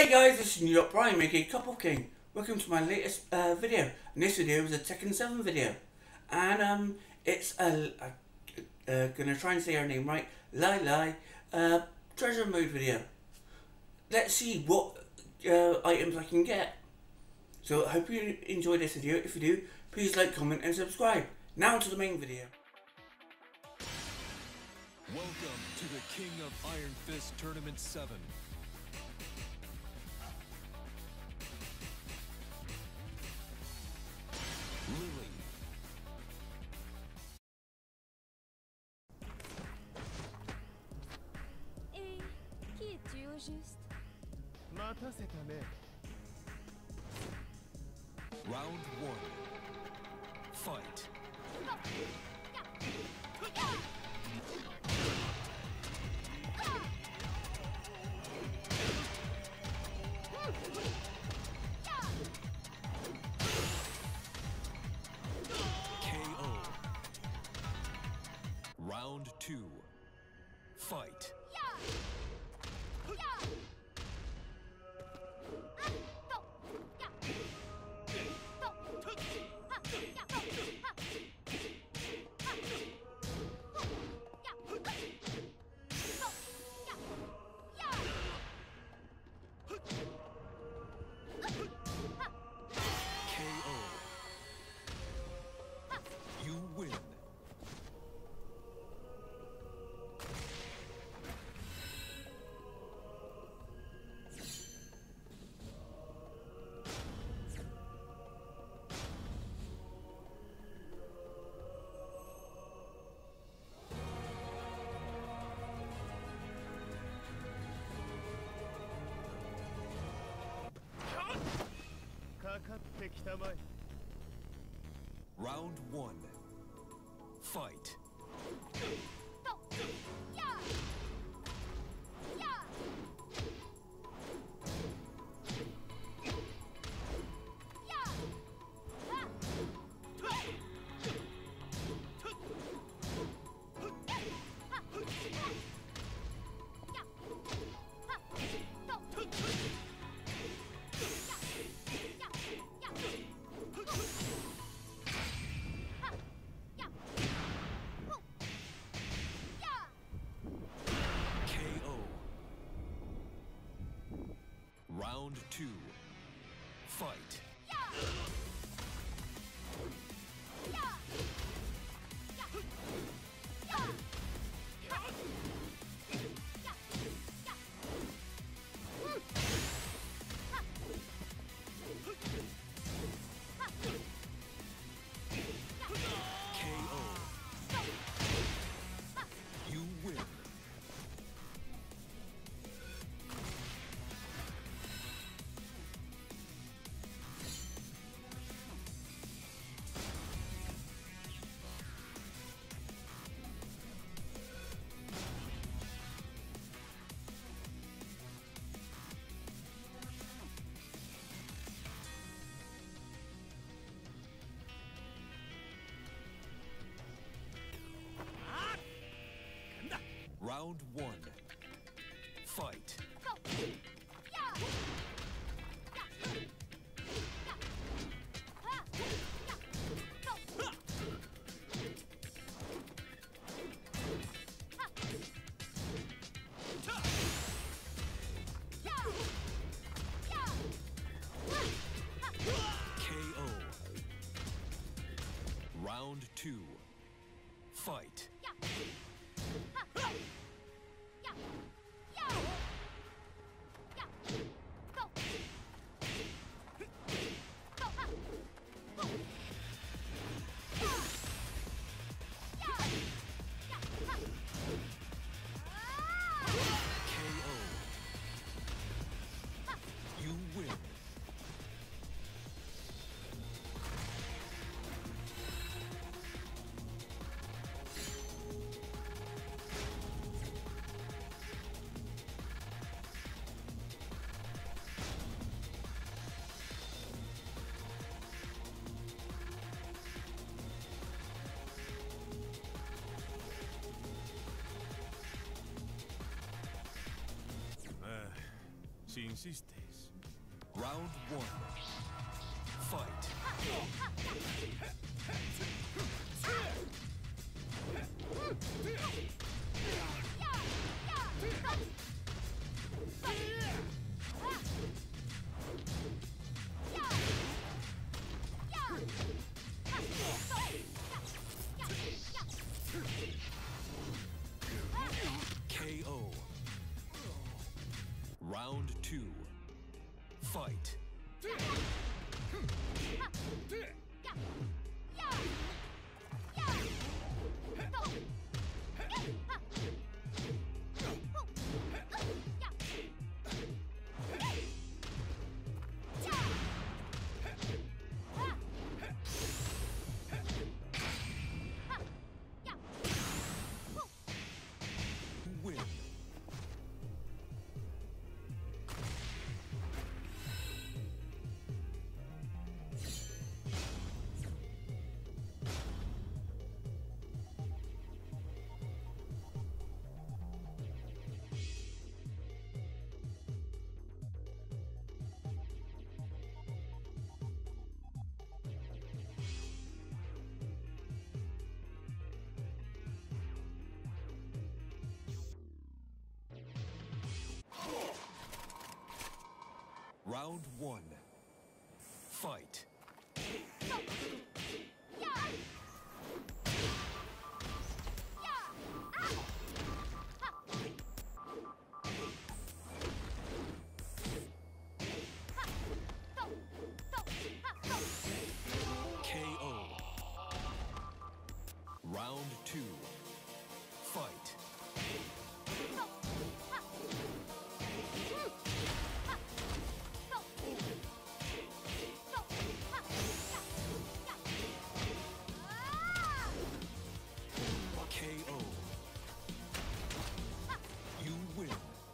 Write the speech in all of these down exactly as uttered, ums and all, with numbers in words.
Hey guys, this is New York Brian making a Couple King. Welcome to my latest uh, video. And this video is a Tekken seven video. And um, it's a, a, uh, gonna try and say her name right, Lai Lai, uh, treasure mode video. Let's see what uh, items I can get. So I hope you enjoy this video. If you do, please like, comment and subscribe. Now to the main video. Welcome to the King of Iron Fist Tournament seven. Lily. Et qui es-tu au juste? Round one. Fight. K O. Round two. Fight. K O. You win. Round one. Fight. K O. Round two. Fight. K O. You win. Round one. Fight. K O. Round two. Fight. K O. You win. Si insistes. Round one. Fight. K O. Round two. Fight. Win. Round one. Fight. K O. Round two. Fight. K O. You win.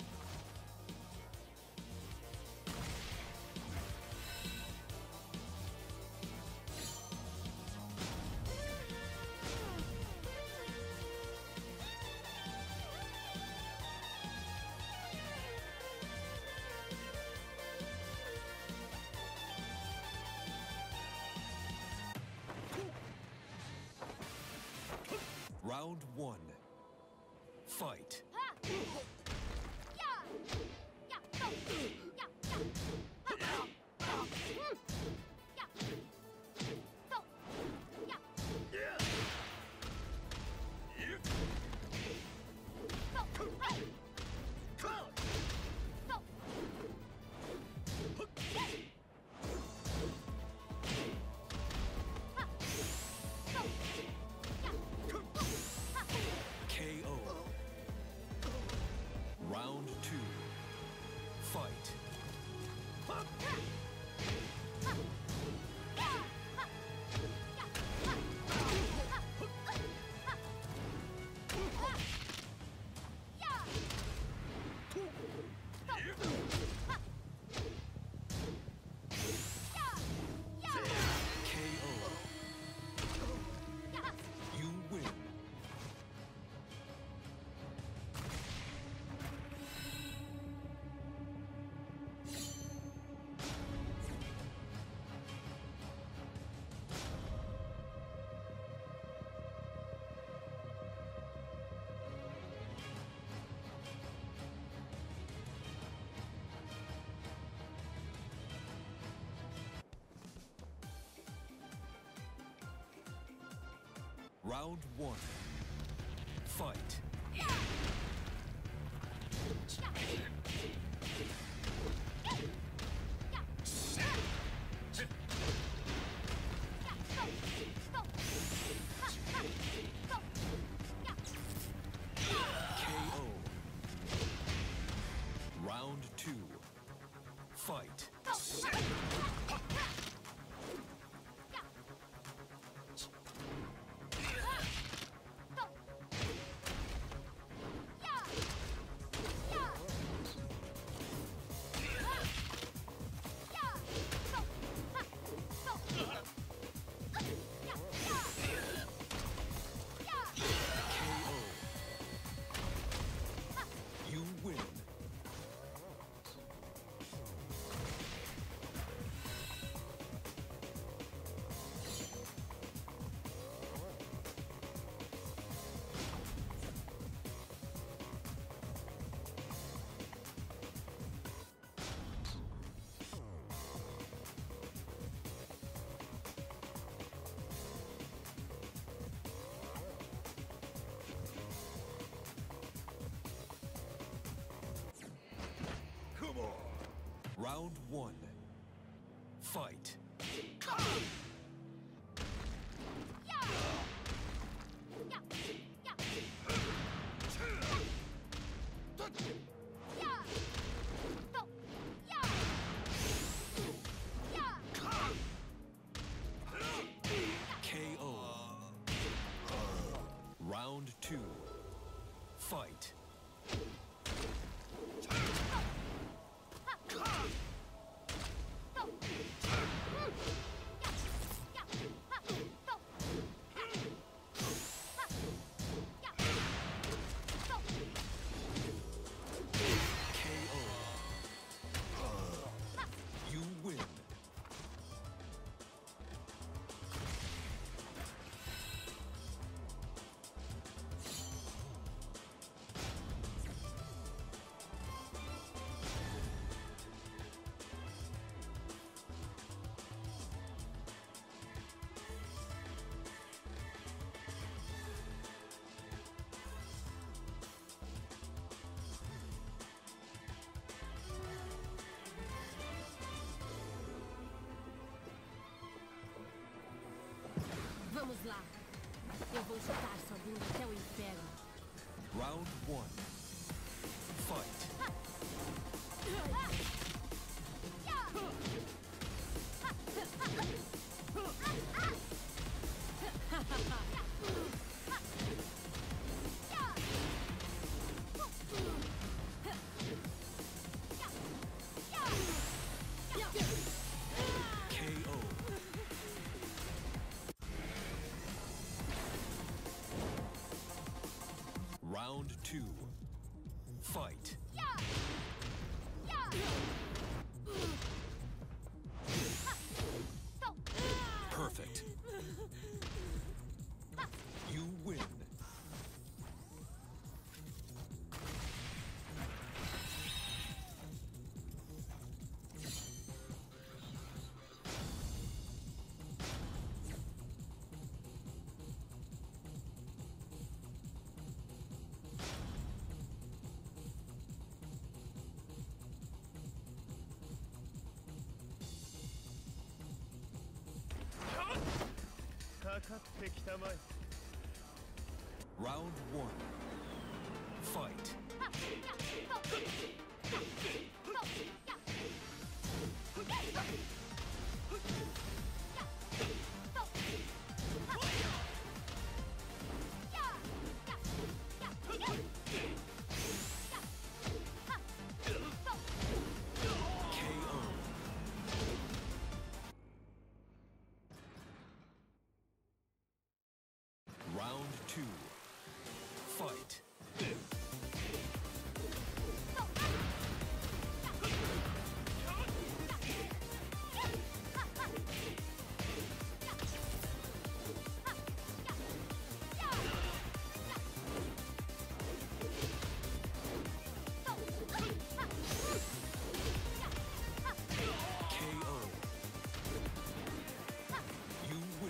Round one. Fight. K O. Round two. Fight. K O. You win. Round one. Fight. K O. Round two. Fight. Round one. Fight. K O. Round two. Fight. K O. You win. Vamos lá. Eu vou chutar sua bunda até o inferno. Round one. Fight. K O. Round two. Fight. Perfect. You win. Round one. Fight. K O. Round two. Fight. K O. You win.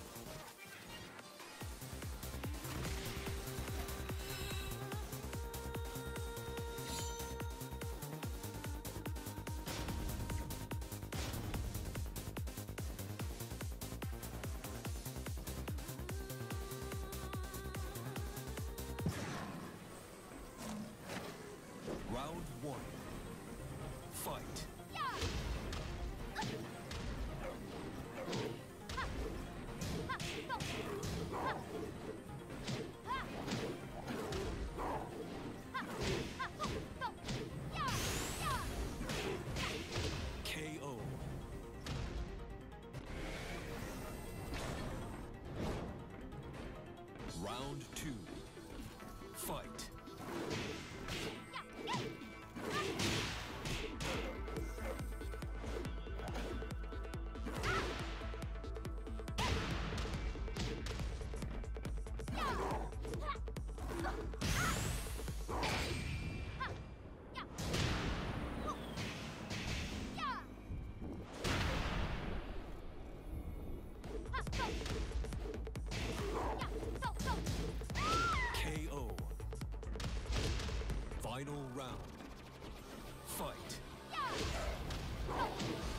Round one. Fight. K O. Round two. Fight. K O. Final round. Fight. Non.